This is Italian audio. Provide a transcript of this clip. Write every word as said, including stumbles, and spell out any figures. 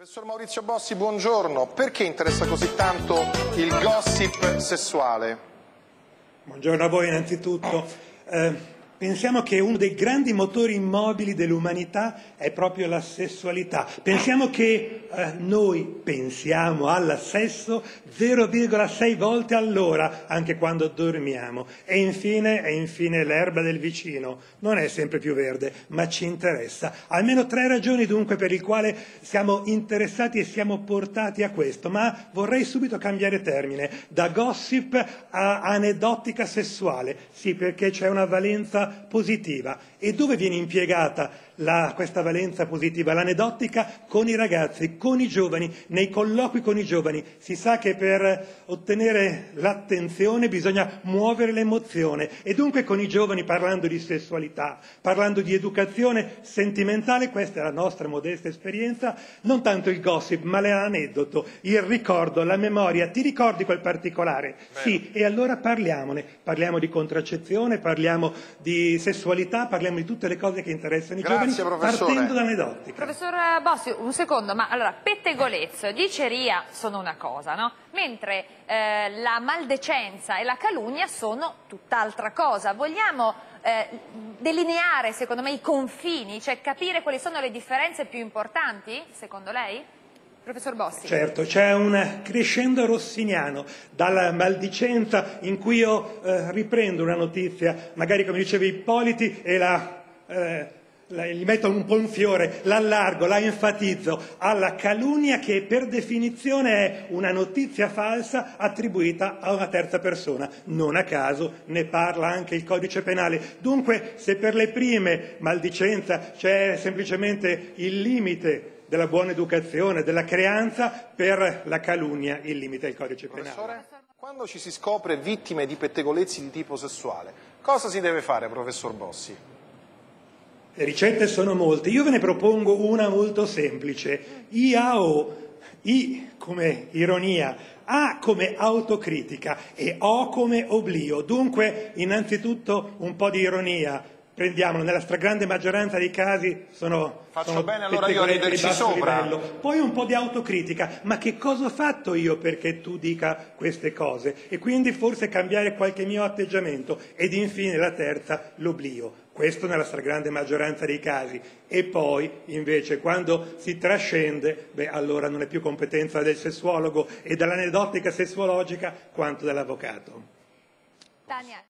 Professor Maurizio Bossi, buongiorno. Perché interessa così tanto il gossip sessuale? Buongiorno a voi innanzitutto. Eh, pensiamo che uno dei grandi motori immobili dell'umanità è proprio la sessualità. Pensiamo che eh, noi pensiamo al sesso zero virgola sei volte all'ora, anche quando dormiamo. E infine, e infine l'erba del vicino non è sempre più verde, ma ci interessa. Almeno tre ragioni dunque per le quali siamo interessati e siamo portati a questo. Ma vorrei subito cambiare termine, da gossip a aneddotica sessuale. Sì, perché c'è una valenza positiva. E dove viene impiegata la, questa valenza positiva? L'aneddotica con i ragazzi, con i giovani, nei colloqui con i giovani. Si sa che per ottenere l'attenzione bisogna muovere l'emozione e dunque con i giovani, parlando di sessualità, parlando di educazione sentimentale, questa è la nostra modesta esperienza, non tanto il gossip ma l'aneddoto, il ricordo, la memoria. Ti ricordi quel particolare? Beh. Sì, e allora parliamone, parliamo di contraccezione, parliamo di sessualità, parliamo di tutte le cose che interessano i Grazie, giovani, professore. partendo dall'aneddotica. Professor Bossi, un secondo, ma allora pettegolezzo, diceria sono una cosa, no? Mentre eh, la maldecenza e la calunnia sono tutt'altra cosa. Vogliamo eh, delineare, secondo me, i confini, cioè capire quali sono le differenze più importanti, secondo lei? Professor Bossi. Certo, c'è un crescendo rossiniano dalla maldicenza in cui io eh, riprendo una notizia, magari come diceva Ippoliti, e la... Eh, gli metto un po' un fiore, l'allargo, la enfatizzo, alla calunnia che per definizione è una notizia falsa attribuita a una terza persona. Non a caso ne parla anche il codice penale. Dunque, se per le prime, maldicenza, c'è semplicemente il limite della buona educazione, della creanza, per la calunnia il limite del codice penale. Professore, quando ci si scopre vittime di pettegolezzi di tipo sessuale, cosa si deve fare, professor Bossi? Le ricette sono molte, io ve ne propongo una molto semplice. I A O, I come ironia, A come autocritica e O come oblio. Dunque, innanzitutto un po' di ironia, prendiamolo, nella stragrande maggioranza dei casi sono... Faccio sono bene allora io a riderci sopra. Livello. Poi un po' di autocritica, ma che cosa ho fatto io perché tu dica queste cose? E quindi forse cambiare qualche mio atteggiamento. Ed infine la terza, l'oblio. Questo nella stragrande maggioranza dei casi. E poi, invece, quando si trascende, beh, allora non è più competenza del sessuologo e dell'aneddotica sessuologica quanto dell'avvocato. Tania.